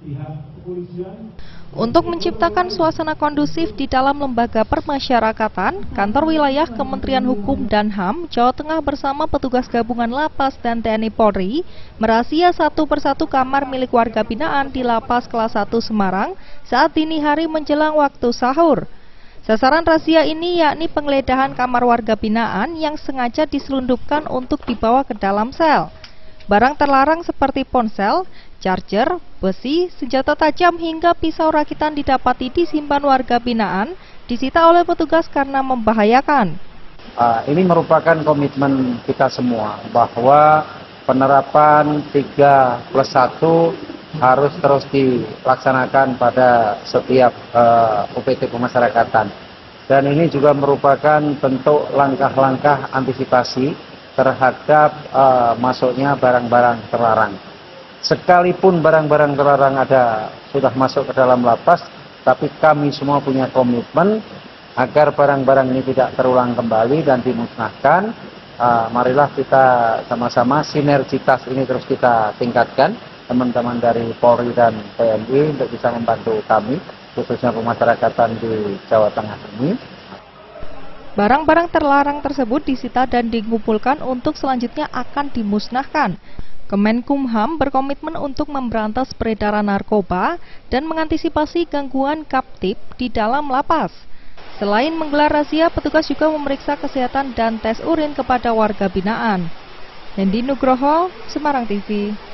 Untuk menciptakan suasana kondusif di dalam lembaga permasyarakatan, kantor wilayah Kementerian Hukum dan HAM Jawa Tengah bersama petugas gabungan Lapas dan TNI Polri merazia satu persatu kamar milik warga binaan di Lapas Kelas 1 Semarang saat dini hari menjelang waktu sahur. Sasaran razia ini yakni penggeledahan kamar warga binaan yang sengaja diselundupkan untuk dibawa ke dalam sel. Barang terlarang seperti ponsel, charger, besi, senjata tajam hingga pisau rakitan didapati disimpan warga binaan, disita oleh petugas karena membahayakan. Ini merupakan komitmen kita semua bahwa penerapan 3+1 harus terus dilaksanakan pada setiap UPT pemasyarakatan. Dan ini juga merupakan bentuk langkah-langkah antisipasi terhadap masuknya barang-barang terlarang. Sekalipun barang-barang terlarang sudah masuk ke dalam lapas, tapi kami semua punya komitmen agar barang-barang ini tidak terulang kembali dan dimusnahkan. Marilah kita sama-sama sinergitas ini terus kita tingkatkan, teman-teman dari Polri dan TNI untuk bisa membantu kami, khususnya pemasyarakatan di Jawa Tengah ini. Barang-barang terlarang tersebut disita dan dikumpulkan untuk selanjutnya akan dimusnahkan. Kemenkumham berkomitmen untuk memberantas peredaran narkoba dan mengantisipasi gangguan kaptip di dalam lapas. Selain menggelar razia, petugas juga memeriksa kesehatan dan tes urin kepada warga binaan. Hendi Nugroho, Semarang TV.